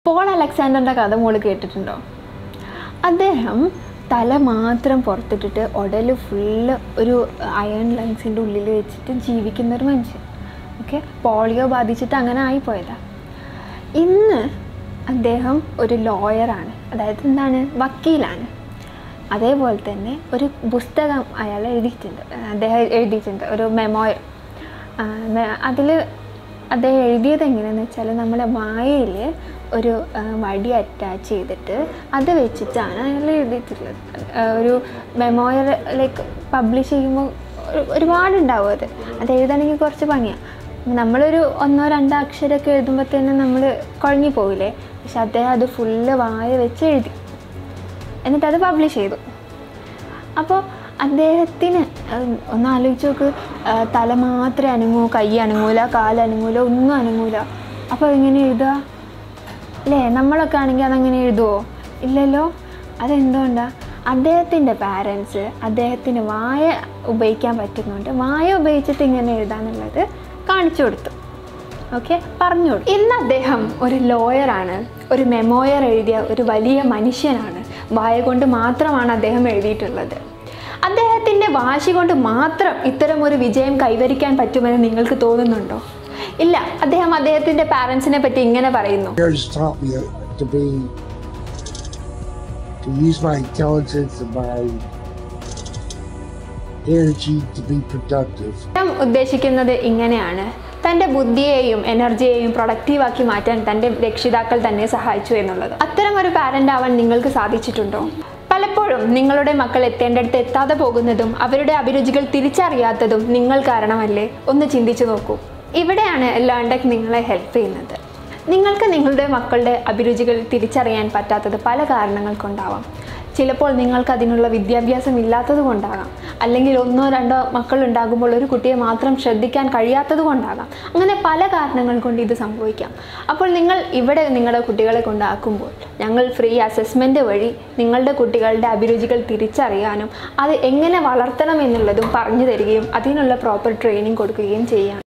Paul അലക്സാണ്ടറിൻ്റെ കഥ മോള് കേട്ടിട്ടുണ്ടോ? അദ്ദേഹം തല മാത്രം പുറത്തിട്ടിട്ട് ഉടൽ ഫുള്ള് ഒരു അയൺ ലങ്സിൻ്റെ ഉള്ളിൽ വെച്ചിട്ട് ജീവിക്കുന്നൊരു മനുഷ്യൻ. ഓക്കെ, പോളിയോ ബാധിച്ചിട്ട് അങ്ങനെ ആയിപ്പോയതാണ്. ഇന്ന് അദ്ദേഹം ഒരു ലോയറാണ്, അതായത് എന്താണ്, വക്കീലാണ്. അതേപോലെ തന്നെ ഒരു പുസ്തകം അയാൾ എഴുതിയിട്ടുണ്ട്, ഒരു മെമോയർ. അതിൽ അദ്ദേഹം എഴുതിയത് എങ്ങനെയാണെന്ന് വെച്ചാൽ, നമ്മുടെ വായയിൽ ഒരു വടി അറ്റാച്ച് ചെയ്തിട്ട് അത് വെച്ചിട്ടാണ് അയാൾ എഴുതിയിട്ടുള്ളത്. ഒരു മെമോയർ ലൈക്ക് പബ്ലിഷ് ചെയ്യുമ്പോൾ ഒരുപാടുണ്ടാവും. അത് എഴുതണമെങ്കിൽ കുറച്ച് പണിയാണ്. നമ്മളൊരു 1-2 അക്ഷരമൊക്കെ എഴുതുമ്പോൾ തന്നെ നമ്മൾ കുഴങ്ങി പോവില്ലേ? പക്ഷെ അദ്ദേഹം അത് ഫുള്ള് വായ വെച്ച് എഴുതി, എന്നിട്ടത് പബ്ലിഷ് ചെയ്തു. അപ്പോൾ അദ്ദേഹത്തിന് ഒന്ന് ആലോചിച്ച് നോക്ക്, തല മാത്രമേ അനങ്ങൂ, കൈ അനങ്ങൂല, കാലനങ്ങൂല, ഒന്നും അനങ്ങൂല. അപ്പോൾ എങ്ങനെ എഴുതുക അല്ലേ? നമ്മളൊക്കെ ആണെങ്കിൽ അതങ്ങനെ എഴുതുമോ? ഇല്ലല്ലോ. അതെന്തുകൊണ്ടാണ്? അദ്ദേഹത്തിൻ്റെ പാരൻസ് അദ്ദേഹത്തിന് വായ ഉപയോഗിക്കാൻ പറ്റുന്നുണ്ട്, വായ ഉപയോഗിച്ചിട്ട് ഇങ്ങനെ എഴുതാന്നുള്ളത് കാണിച്ചു കൊടുത്തു. ഓക്കെ, പറഞ്ഞു കൊടുത്തു. ഇന്ന് അദ്ദേഹം ഒരു ലോയറാണ്, ഒരു മെമോയർ എഴുതിയ ഒരു വലിയ മനുഷ്യനാണ്. വായ കൊണ്ട് മാത്രമാണ് അദ്ദേഹം എഴുതിയിട്ടുള്ളത്. അദ്ദേഹത്തിൻ്റെ വാശി കൊണ്ട് മാത്രം ഇത്തരം ഒരു വിജയം കൈവരിക്കാൻ പറ്റുമെന്ന് നിങ്ങൾക്ക് തോന്നുന്നുണ്ടോ? ഇല്ല. അദ്ദേഹത്തിൻ്റെ പാരൻസിനെ പറ്റി ഇങ്ങനെ പറയുന്നു: ഉദ്ദേശിക്കുന്നത് ഇങ്ങനെയാണ്, തൻ്റെ ബുദ്ധിയെയും എനർജിയെയും പ്രൊഡക്റ്റീവാക്കി മാറ്റാൻ തൻ്റെ രക്ഷിതാക്കൾ തന്നെ സഹായിച്ചു എന്നുള്ളത്. അത്തരം ഒരു പാരൻ്റ് ആവാൻ നിങ്ങൾക്ക് സാധിച്ചിട്ടുണ്ടോ? പലപ്പോഴും നിങ്ങളുടെ മക്കൾ എത്തേണ്ടടുത്ത് എത്താതെ പോകുന്നതും അവരുടെ അഭിരുചികൾ തിരിച്ചറിയാത്തതും നിങ്ങൾ കാരണമല്ലേ? ഒന്ന് ചിന്തിച്ചു നോക്കൂ. ഇവിടെയാണ് ലേൺടെക് നിങ്ങളെ ഹെൽപ്പ് ചെയ്യുന്നത്. നിങ്ങൾക്ക് നിങ്ങളുടെ മക്കളുടെ അഭിരുചികൾ തിരിച്ചറിയാൻ പറ്റാത്തത് പല കാരണങ്ങൾ കൊണ്ടാവാം. ചിലപ്പോൾ നിങ്ങൾക്ക് അതിനുള്ള വിദ്യാഭ്യാസം ഇല്ലാത്തത് കൊണ്ടാകാം, അല്ലെങ്കിൽ 1-2 മക്കൾ ഉണ്ടാകുമ്പോൾ ഒരു കുട്ടിയെ മാത്രം ശ്രദ്ധിക്കാൻ കഴിയാത്തത് കൊണ്ടാകാം. അങ്ങനെ പല കാരണങ്ങൾ കൊണ്ട് ഇത് സംഭവിക്കാം. അപ്പോൾ നിങ്ങൾ ഇവിടെ നിങ്ങളുടെ കുട്ടികളെ കൊണ്ടാക്കുമ്പോൾ ഞങ്ങൾ ഫ്രീ അസസ്മെൻറ്റ് വഴി നിങ്ങളുടെ കുട്ടികളുടെ അഭിരുചികൾ തിരിച്ചറിയാനും അത് എങ്ങനെ വളർത്തണം എന്നുള്ളതും പറഞ്ഞു തരികയും അതിനുള്ള പ്രോപ്പർ ട്രെയിനിങ് കൊടുക്കുകയും ചെയ്യാം.